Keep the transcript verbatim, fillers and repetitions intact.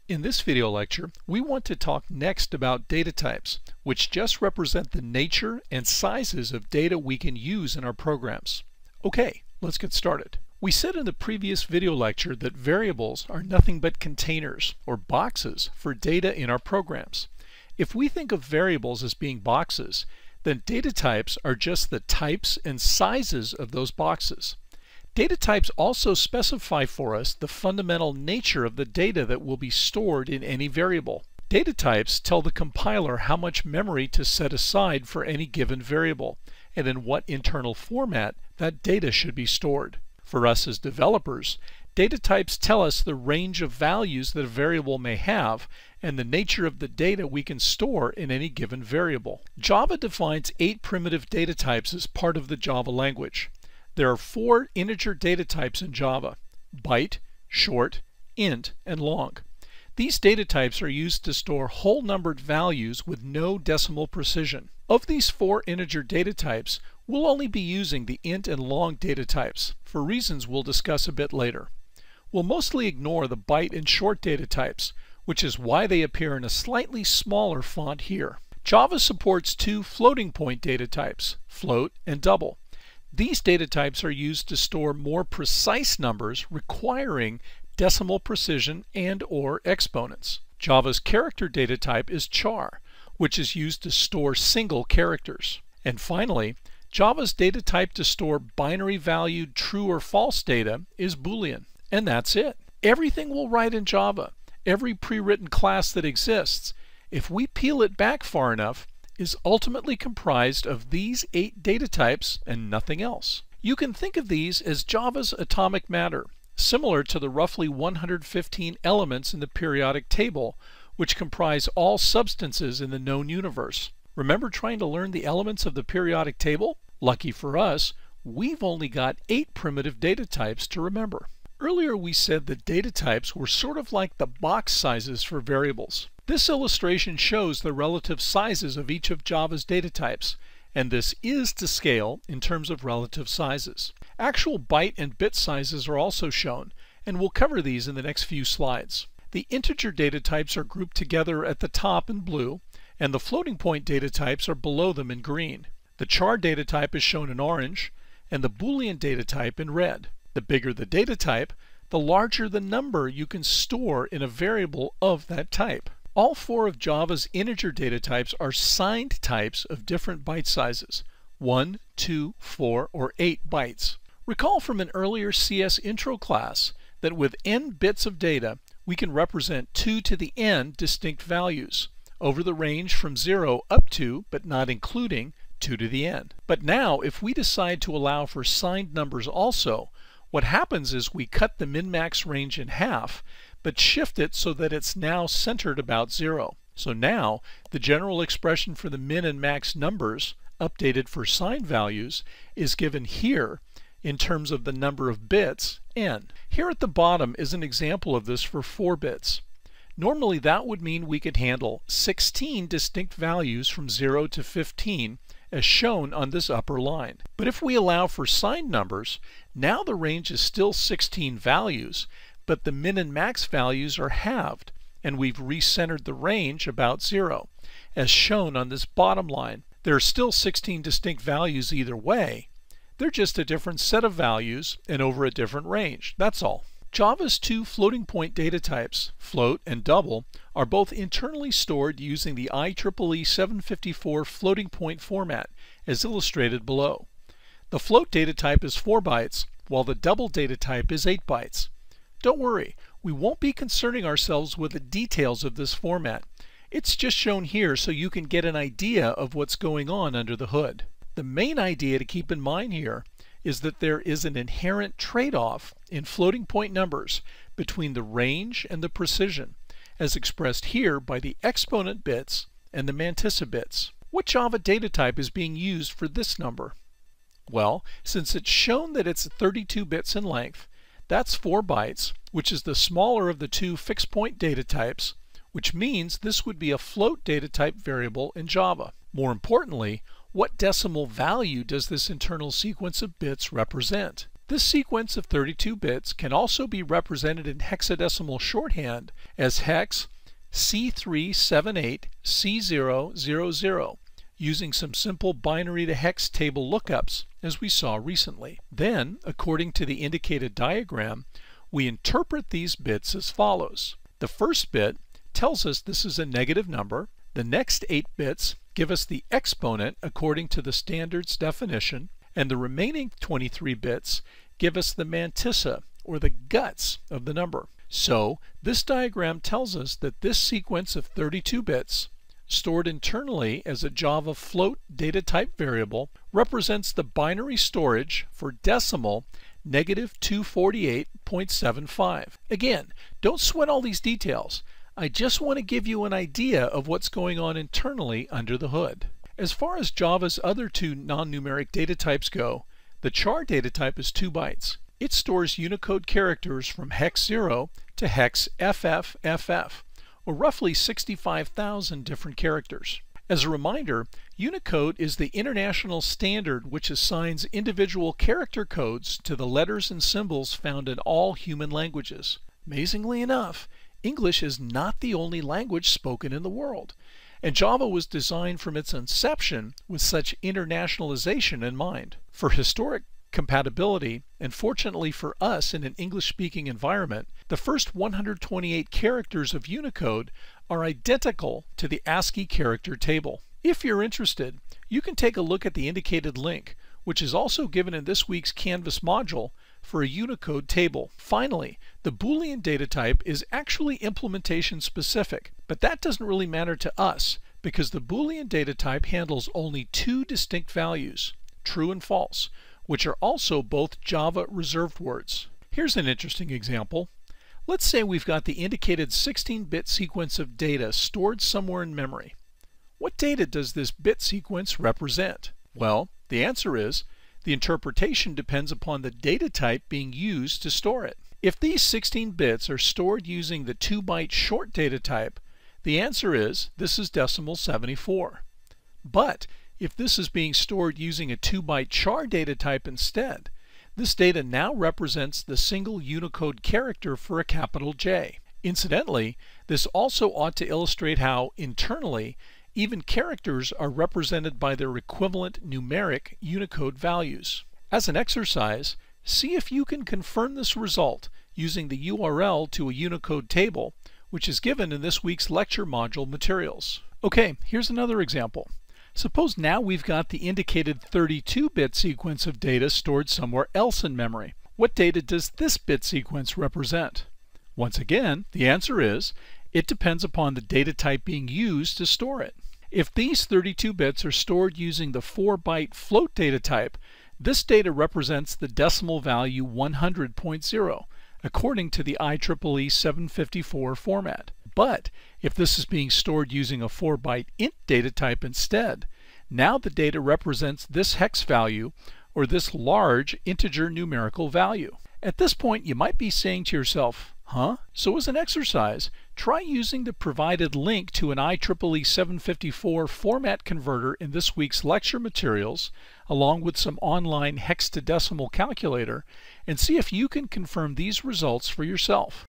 In this video lecture, we want to talk next about data types, which just represent the nature and sizes of data we can use in our programs. Okay, let's get started. We said in the previous video lecture that variables are nothing but containers or boxes for data in our programs. If we think of variables as being boxes, then data types are just the types and sizes of those boxes. Data types also specify for us the fundamental nature of the data that will be stored in any variable. Data types tell the compiler how much memory to set aside for any given variable, and in what internal format that data should be stored. For us as developers, data types tell us the range of values that a variable may have and the nature of the data we can store in any given variable. Java defines eight primitive data types as part of the Java language. There are four integer data types in Java: byte, short, int, and long. These data types are used to store whole numbered values with no decimal precision. Of these four integer data types, we'll only be using the int and long data types, for reasons we'll discuss a bit later. We'll mostly ignore the byte and short data types, which is why they appear in a slightly smaller font here. Java supports two floating point data types, float and double. These data types are used to store more precise numbers requiring decimal precision and or exponents. Java's character data type is char, which is used to store single characters. And finally, Java's data type to store binary valued true or false data is Boolean. And that's it. Everything we'll write in Java, every pre-written class that exists, if we peel it back far enough, is ultimately comprised of these eight data types and nothing else. You can think of these as Java's atomic matter, similar to the roughly one hundred fifteen elements in the periodic table, which comprise all substances in the known universe. Remember trying to learn the elements of the periodic table? Lucky for us, we've only got eight primitive data types to remember. Earlier we said that data types were sort of like the box sizes for variables. This illustration shows the relative sizes of each of Java's data types, and this is to scale in terms of relative sizes. Actual byte and bit sizes are also shown, and we'll cover these in the next few slides. The integer data types are grouped together at the top in blue, and the floating point data types are below them in green. The char data type is shown in orange, and the Boolean data type in red. The bigger the data type, the larger the number you can store in a variable of that type. All four of Java's integer data types are signed types of different byte sizes, one, two, four, or eight bytes. Recall from an earlier C S intro class that with n bits of data, we can represent two to the n distinct values over the range from zero up to, but not including, two to the n. But now, if we decide to allow for signed numbers also, what happens is we cut the min-max range in half, but shift it so that it's now centered about zero. So now, the general expression for the min and max numbers, updated for signed values, is given here in terms of the number of bits, n. Here at the bottom is an example of this for four bits. Normally that would mean we could handle sixteen distinct values from zero to fifteen, as shown on this upper line. But if we allow for signed numbers, now the range is still sixteen values, but the min and max values are halved, and we've recentered the range about zero, as shown on this bottom line. There are still sixteen distinct values either way. They're just a different set of values and over a different range, that's all. Java's two floating point data types, float and double, are both internally stored using the I triple E seven fifty-four floating point format, as illustrated below. The float data type is four bytes, while the double data type is eight bytes. Don't worry, we won't be concerning ourselves with the details of this format. It's just shown here so you can get an idea of what's going on under the hood. The main idea to keep in mind here is that there is an inherent trade-off in floating point numbers between the range and the precision, as expressed here by the exponent bits and the mantissa bits. What Java data type is being used for this number? Well, since it's shown that it's thirty-two bits in length, that's four bytes, which is the smaller of the two fixed point data types, which means this would be a float data type variable in Java. More importantly, what decimal value does this internal sequence of bits represent? This sequence of thirty-two bits can also be represented in hexadecimal shorthand as hex C three seven eight C zero zero zero, using some simple binary to hex table lookups as we saw recently. Then, according to the indicated diagram, we interpret these bits as follows. The first bit tells us this is a negative number. The next eight bits give us the exponent according to the standard's definition, and the remaining twenty-three bits give us the mantissa, or the guts, of the number. So this diagram tells us that this sequence of thirty-two bits, stored internally as a Java float data type variable, represents the binary storage for decimal negative two forty-eight point seven five. Again, don't sweat all these details. I just want to give you an idea of what's going on internally under the hood. As far as Java's other two non-numeric data types go, the char data type is two bytes. It stores Unicode characters from hex zero to hex F F F F, or roughly sixty-five thousand different characters. As a reminder, Unicode is the international standard which assigns individual character codes to the letters and symbols found in all human languages. Amazingly enough, English is not the only language spoken in the world, and Java was designed from its inception with such internationalization in mind. For historic compatibility, and fortunately for us in an English-speaking environment, the first one hundred twenty-eight characters of Unicode are identical to the ASCII character table. If you're interested, you can take a look at the indicated link, which is also given in this week's Canvas module, for a Unicode table. Finally, the Boolean data type is actually implementation specific, but that doesn't really matter to us because the Boolean data type handles only two distinct values, true and false, which are also both Java reserved words. Here's an interesting example. Let's say we've got the indicated sixteen bit sequence of data stored somewhere in memory. What data does this bit sequence represent? Well, the answer is the interpretation depends upon the data type being used to store it. If these sixteen bits are stored using the two byte short data type, the answer is this is decimal seventy-four. But if this is being stored using a two byte char data type instead, this data now represents the single Unicode character for a capital J. Incidentally, this also ought to illustrate how, internally, even characters are represented by their equivalent numeric Unicode values. As an exercise, see if you can confirm this result using the U R L to a Unicode table, which is given in this week's lecture module materials. Okay, here's another example. Suppose now we've got the indicated thirty-two bit sequence of data stored somewhere else in memory. What data does this bit sequence represent? Once again, the answer is it depends upon the data type being used to store it. If these thirty-two bits are stored using the four byte float data type, this data represents the decimal value one hundred point zero, according to the I triple E seven fifty-four format. But if this is being stored using a four byte int data type instead, now the data represents this hex value, or this large integer numerical value. At this point, you might be saying to yourself, huh? So as an exercise, try using the provided link to an I triple E seven fifty-four format converter in this week's lecture materials, along with some online hexadecimal calculator, and see if you can confirm these results for yourself.